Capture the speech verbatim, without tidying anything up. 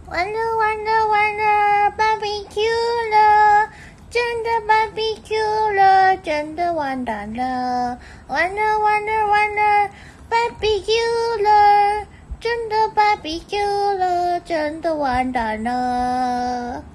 完了完了完了 ，B B Q 了，真的 B B Q 了，真的完蛋了，完了完了完了 ，B B Q 了，真的 B B Q 了，真的完蛋了。